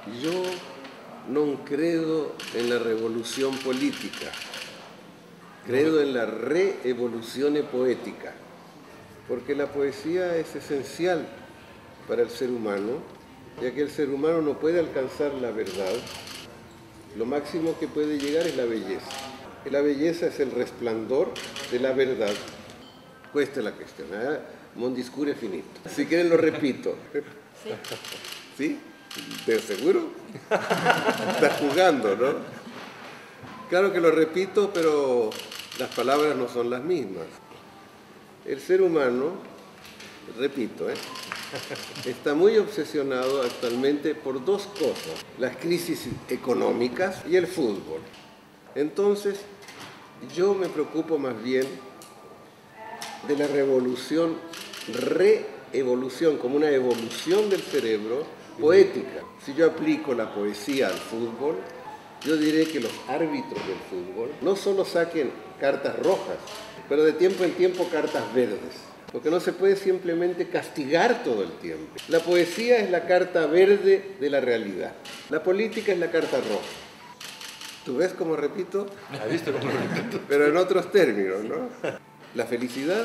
Yo non credo en la revolución política, credo en la reevoluzione poética, porque la poesía es esencial para el ser humano, ya que el ser humano no puede alcanzar la verdad, lo máximo que puede llegar es la belleza. Y la belleza es el resplandor de la verdad. Questa è la questione, mon discurso è finito. Si quieren lo repito. Sí. ¿Sí? ¿De seguro? Estás jugando, ¿no? Claro que lo repito, pero las palabras no son las mismas. El ser humano, repito, está muy obsesionado actualmente por dos cosas: las crisis económicas y el fútbol. Entonces, yo me preocupo más bien de la revolución, reevolución, como una evolución del cerebro poética. Si yo aplico la poesía al fútbol, yo diré que los árbitros del fútbol no solo saquen cartas rojas, pero de tiempo en tiempo cartas verdes, porque no se puede simplemente castigar todo el tiempo. La poesía es la carta verde de la realidad, la política es la carta roja. ¿Tú ves cómo repito? ¿Has visto cómo lo repito? Pero en otros términos, ¿no? La felicidad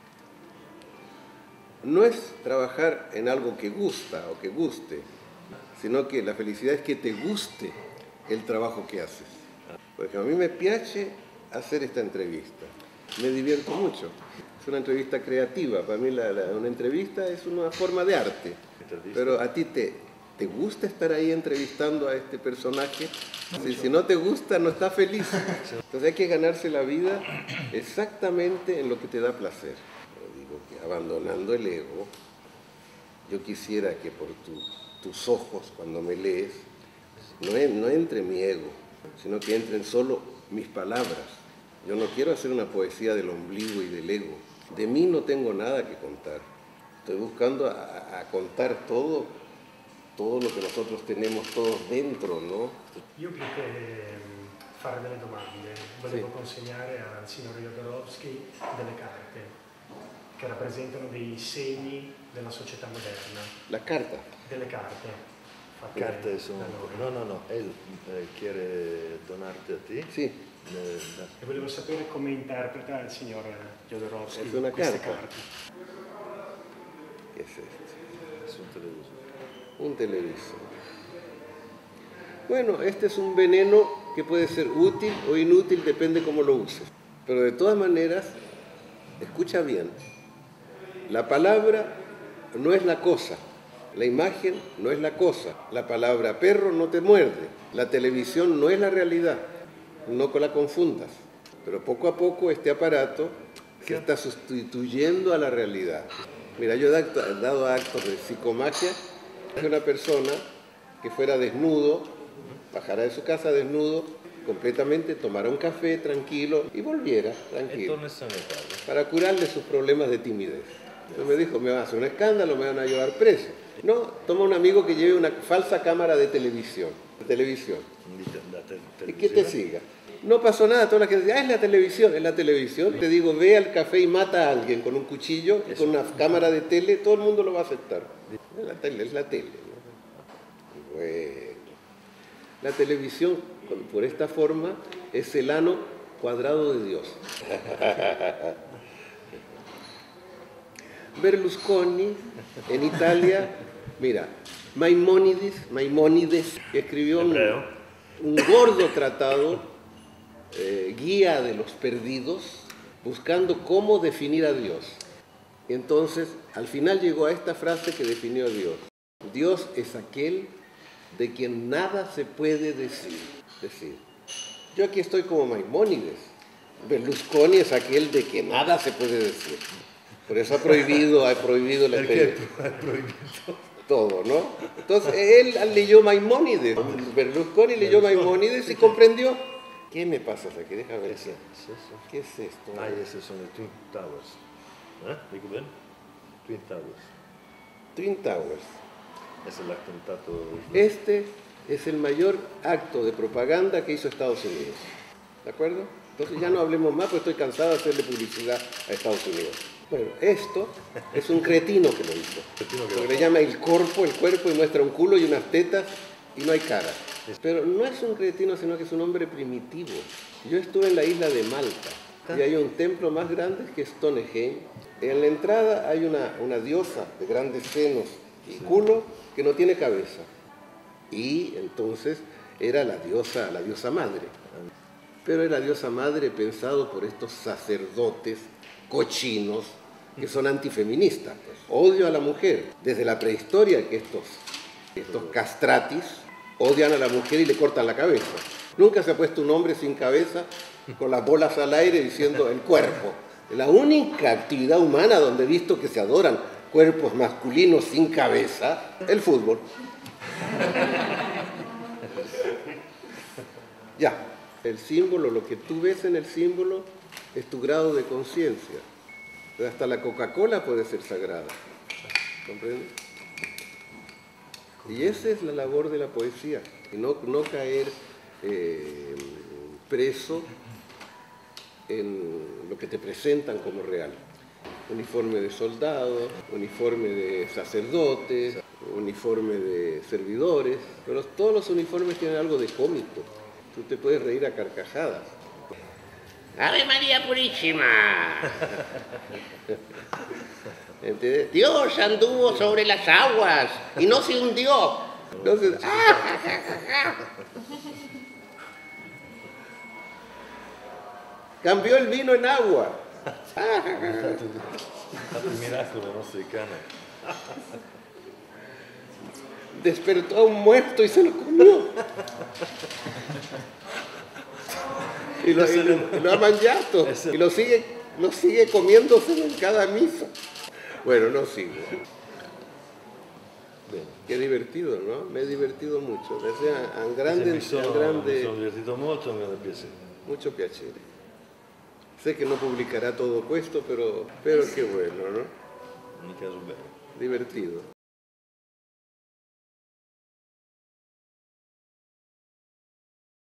no es trabajar en algo que gusta o que guste, sino que la felicidad es que te guste el trabajo que haces. Por ejemplo, a mí me piace hacer esta entrevista, me divierto mucho. Es una entrevista creativa, para mí una entrevista es una forma de arte. Pero a ti te gusta estar ahí entrevistando a este personaje. Si no te gusta, no estás feliz. Entonces hay que ganarse la vida exactamente en lo que te da placer. Pero digo que abandonando el ego, yo quisiera que por tus ojos, cuando me lees, no entre mi ego, sino que entren solo mis palabras. Yo no quiero hacer una poesía del ombligo y del ego. De mí no tengo nada que contar. Estoy buscando a contar todo lo che nosotros tenemos todos dentro, no? Io credo che fare delle domande. Volevo consegnare al signor Jodorowsky delle carte che rappresentano dei segni della società moderna. La carta. Delle carte. Carte sono... No, él quiere donarte a ti. Sì. E volevo sapere come interpreta il signor Jodorowsky carta. queste carte. Che è questo? Es un televisor. Un televisor. Bueno, este es un veneno que puede ser útil o inútil, depende cómo lo uses. Pero de todas maneras, escucha bien. La palabra no es la cosa. La imagen no es la cosa. La palabra perro no te muerde. La televisión no es la realidad. No la confundas. Pero poco a poco este aparato se está sustituyendo a la realidad. Mira, yo he dado actos de psicomagia de una persona que fuera desnudo, bajara de su casa desnudo, completamente, tomara un café tranquilo y volviera tranquilo para curarle sus problemas de timidez. Entonces me dijo, me van a hacer un escándalo, me van a llevar preso. No, toma un amigo que lleve una falsa cámara de televisión. Y que te siga. No pasó nada, toda la gente dice, es la televisión, es la televisión. Te digo, ve al café y mata a alguien con un cuchillo y con una cámara de tele, todo el mundo lo va a aceptar. Es la tele, ¿no? Bueno, la televisión, por esta forma, es el ano cuadrado de Dios. Berlusconi, en Italia, mira, Maimónides, que escribió un gordo tratado, guía de los perdidos, buscando cómo definir a Dios. Y entonces, al final llegó a esta frase que definió a Dios. Dios es aquel de quien nada se puede decir. Yo aquí estoy como Maimónides. Berlusconi es aquel de que nada se puede decir. Por eso ha prohibido la todo, ¿no? Entonces, él leyó Maimónides. Berlusconi leyó Maimónides y comprendió. ¿Qué me pasas aquí? Déjame ver. ¿Qué es esto? Ah, esos son los Twin Towers. ¿Digo bien? Twin Towers. Twin Towers. Es el atentado. Este es el mayor acto de propaganda que hizo Estados Unidos. ¿De acuerdo? Entonces ya no hablemos más, porque estoy cansado de hacerle publicidad a Estados Unidos. Bueno, esto es un cretino que lo hizo. Porque le llama el cuerpo y muestra un culo y unas tetas y no hay cara. Pero no es un cretino, sino que es un hombre primitivo. Yo estuve en la isla de Malta y hay un templo más grande que es Stonehenge. En la entrada hay una diosa de grandes senos y culo que no tiene cabeza. Y entonces era la diosa madre. Pero era diosa madre pensado por estos sacerdotes cochinos que son antifeministas. Odio a la mujer. Desde la prehistoria que estos castratis odian a la mujer y le cortan la cabeza. Nunca se ha puesto un hombre sin cabeza con las bolas al aire diciendo el cuerpo. La única actividad humana donde he visto que se adoran cuerpos masculinos sin cabeza, el fútbol. Ya, el símbolo, lo que tú ves en el símbolo es tu grado de conciencia. Hasta la Coca-Cola puede ser sagrada. ¿Comprendes? Y esa es la labor de la poesía, y no caer preso en lo que te presentan como real. Uniforme de soldados, uniforme de sacerdotes, uniforme de servidores, pero todos los uniformes tienen algo de cómico. Tú te puedes reír a carcajadas. ¡Ave María Purísima! ¿Entendés? Dios anduvo sobre las aguas y no se hundió. Entonces, cambió el vino en agua. Il miracolo nostro Despertó a un muerto y se lo comió. Y lo aman yato. Y lo sigue comiéndose en cada misa. Bueno, no sigo. Qué divertido, ¿no? Me he divertido mucho. Mi sono divertito molto, mi è piacere. Mucho piacere. Sé que no publicará todo esto, pero qué bueno, ¿no? Mi caso bene. Divertido.